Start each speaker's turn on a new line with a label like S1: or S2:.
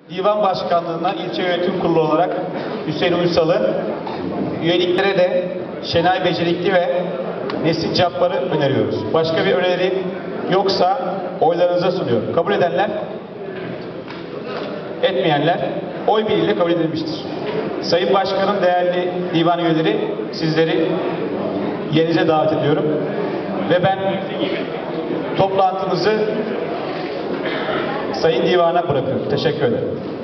S1: Divan Başkanlığı'na ilçe yönetim kurulu olarak Hüseyin Uysal'ı, üyeliklere de Şenay Becerikli ve Nesin Cabbar'ı öneriyoruz. Başka bir öneri yoksa oylarınıza sunuyorum. Kabul edenler, etmeyenler oy birliğiyle kabul edilmiştir. Sayın Başkanım, değerli divan üyeleri, sizleri yerinize davet ediyorum. Ve ben toplantımızı Sayın Divan'a bırakıyorum. Teşekkür ederim.